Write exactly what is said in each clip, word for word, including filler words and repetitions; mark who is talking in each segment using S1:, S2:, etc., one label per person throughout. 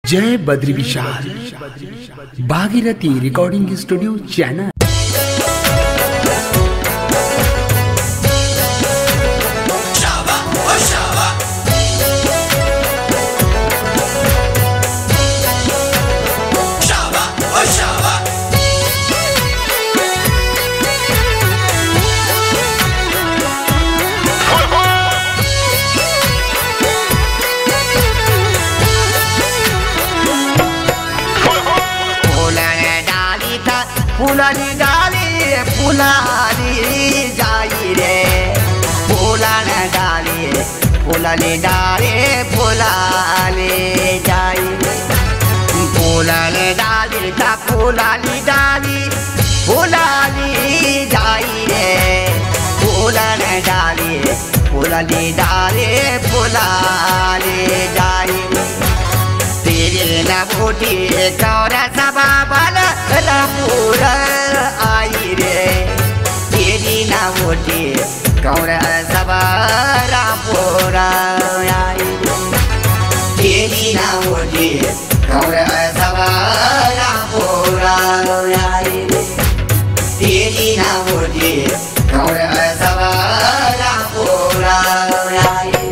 S1: जय Badri Vishal Bhagirathi recording studio channel.
S2: फुलाली डाली फुलाली जाई रे फुलान डाली फुलाली डाली फुलाली जाई रे फुलाली डाली ता फुलाली डाली फुलाली जाई रे फुलान डाली फुलाली डाली फुलाली जाई रे तेरे ना बोटी कौरा सबा बाला रापुर आई रे तेरी ना बोटी कौरा सबा रापुर आई रे तेरी ना बोटी कौरा सबा रापुर आई रे तेरी ना बोटी कौरा सबा रापुर आई रे।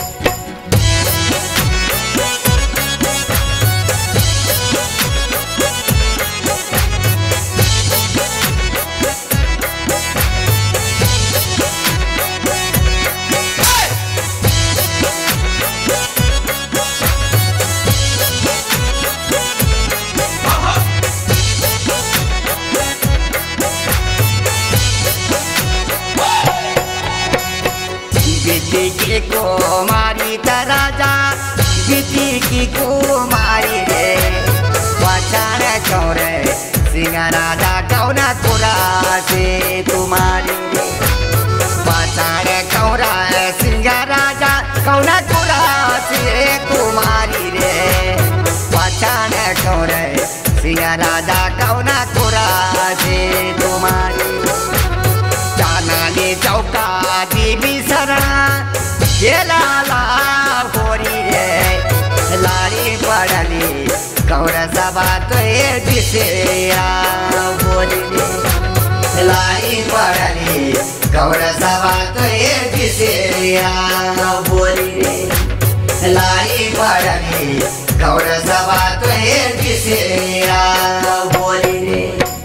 S2: बिटी को मारी तराजा बिटी की को मारी रे वाचार चौरे सिंगाराजा कौना कोरा से तुम्हारी रे वाचार कौरा सिंगाराजा कौना कोरा से तुम्हारी रे वाचार कौरे सिंगाराजा कौना कोरा से तुम्हारी जानाने चौका देवी सरा लाला होरी रे लारी पड़ली कौरा सबा तो दिसेरा होरी रे लारी पड़ली कौरा सबा तो दिसेरा होरी रे लारी पड़ली कौरा सबा तो दिसेरा होरी रे।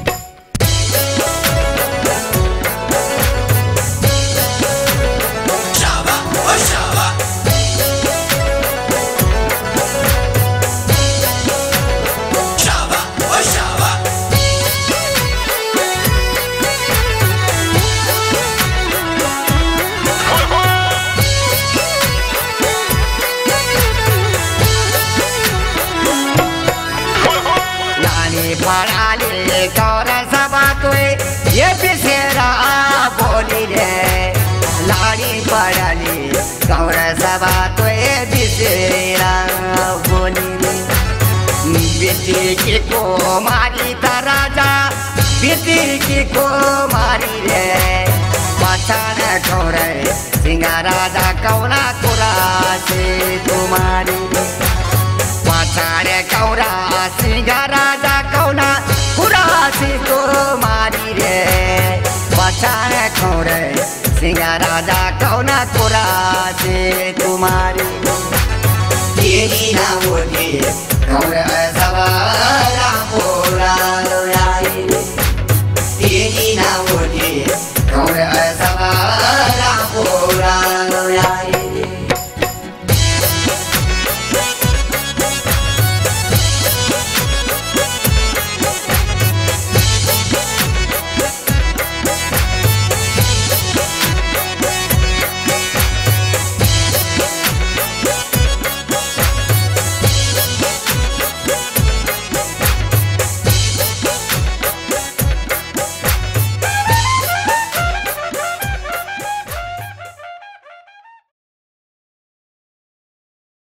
S2: पढ़ाली कौरा सबा तो ये बिसेरा बोली रे लाड़ी पढ़ाली कौरा सबा तो ये बिसेरा बोली रे बेटी की को मारी तराजा बेटी की को मारी रे पछान कौरे सिंगाराजा कौना कोरा से तुम्हारी रे पछान कौरा सिंगाराजा कौना कुरासी को मारी रे पछान कौरे सिंगाराजा कौना कुरासी तुम्हारी तेरी ना बोली कौरा